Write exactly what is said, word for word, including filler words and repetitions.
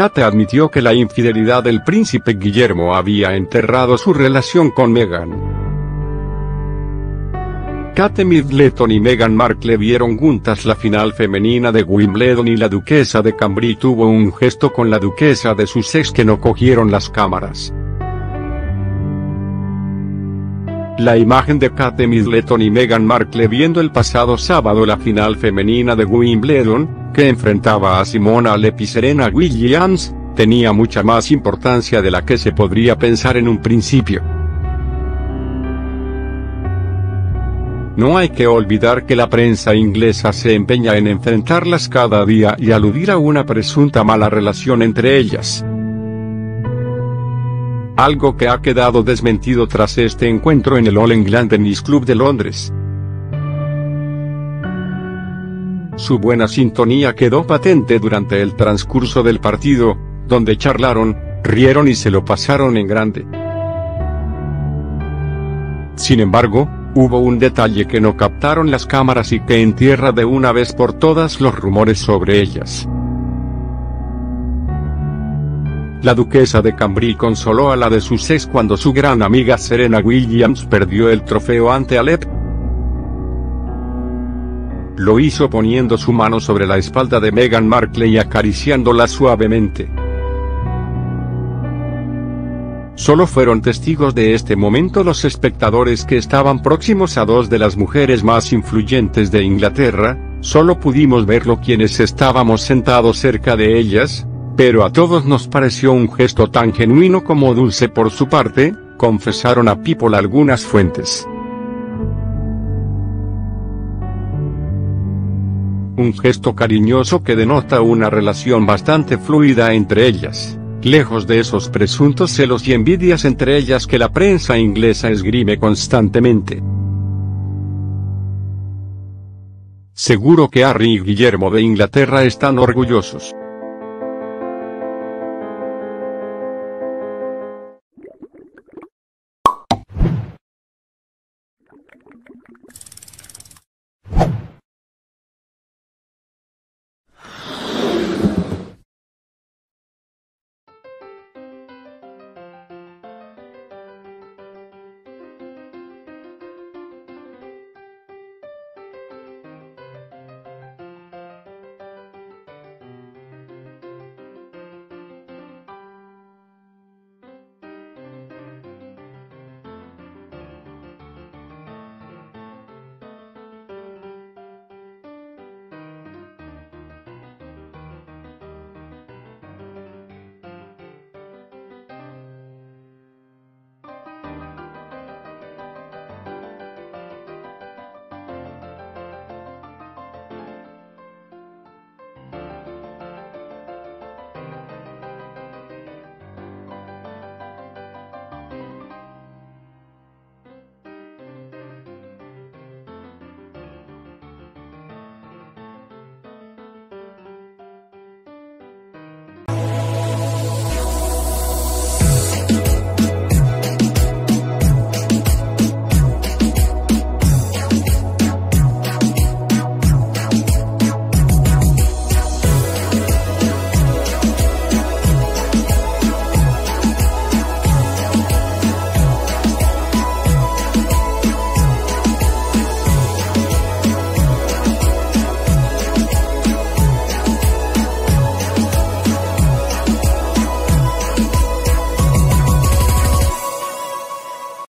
Kate admitió que la infidelidad del príncipe Guillermo había enterrado su relación con Meghan. Kate Middleton y Meghan Markle vieron juntas la final femenina de Wimbledon y la duquesa de Cambridge tuvo un gesto con la duquesa de Sussex que no cogieron las cámaras. La imagen de Kate Middleton y Meghan Markle viendo el pasado sábado la final femenina de Wimbledon, que enfrentaba a Simona Halep y Serena Williams, tenía mucha más importancia de la que se podría pensar en un principio. No hay que olvidar que la prensa inglesa se empeña en enfrentarlas cada día y aludir a una presunta mala relación entre ellas. Algo que ha quedado desmentido tras este encuentro en el All England Tennis Club de Londres. Su buena sintonía quedó patente durante el transcurso del partido, donde charlaron, rieron y se lo pasaron en grande. Sin embargo, hubo un detalle que no captaron las cámaras y que entierra de una vez por todas los rumores sobre ellas. La duquesa de Cambridge consoló a la de Sussex cuando su gran amiga Serena Williams perdió el trofeo ante Halep. Lo hizo poniendo su mano sobre la espalda de Meghan Markle y acariciándola suavemente. Solo fueron testigos de este momento los espectadores que estaban próximos a dos de las mujeres más influyentes de Inglaterra, solo pudimos verlo quienes estábamos sentados cerca de ellas, pero a todos nos pareció un gesto tan genuino como dulce por su parte, confesaron a People algunas fuentes. Un gesto cariñoso que denota una relación bastante fluida entre ellas, lejos de esos presuntos celos y envidias entre ellas que la prensa inglesa esgrime constantemente. Seguro que Harry y Guillermo de Inglaterra están orgullosos.